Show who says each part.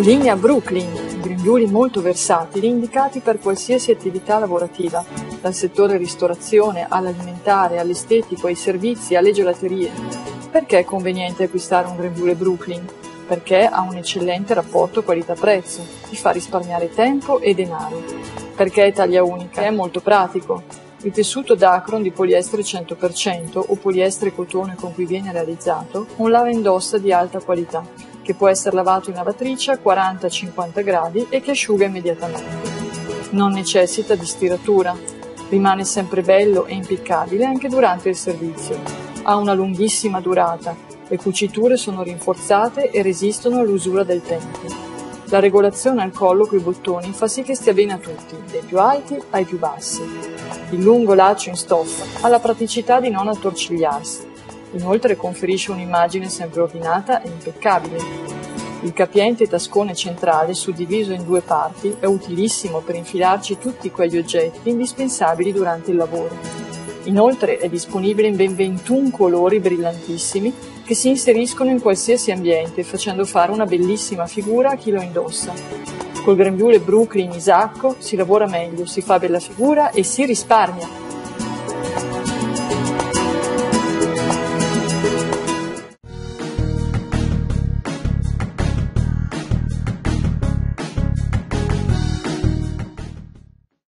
Speaker 1: Linea Brooklyn, grembiuli molto versatili indicati per qualsiasi attività lavorativa, dal settore ristorazione all'alimentare, all'estetico, ai servizi, alle gelaterie. Perché è conveniente acquistare un grembiule Brooklyn? Perché ha un eccellente rapporto qualità-prezzo, ti fa risparmiare tempo e denaro. Perché è taglia unica, è molto pratico. Il tessuto Dacron di poliestere 100% o poliestere cotone con cui viene realizzato, un lava indossa di alta qualità, che può essere lavato in lavatrice a 40-50 gradi e che asciuga immediatamente. Non necessita di stiratura, rimane sempre bello e impeccabile anche durante il servizio. Ha una lunghissima durata, le cuciture sono rinforzate e resistono all'usura del tempo. La regolazione al collo coi bottoni fa sì che stia bene a tutti, dai più alti ai più bassi. Il lungo laccio in stoffa ha la praticità di non attorcigliarsi. Inoltre conferisce un'immagine sempre ordinata e impeccabile. Il capiente tascone centrale, suddiviso in 2 parti, è utilissimo per infilarci tutti quegli oggetti indispensabili durante il lavoro. Inoltre è disponibile in ben 21 colori brillantissimi che si inseriscono in qualsiasi ambiente, facendo fare una bellissima figura a chi lo indossa. Col grembiule Brooklyn Isacco si lavora meglio, si fa bella figura e si risparmia.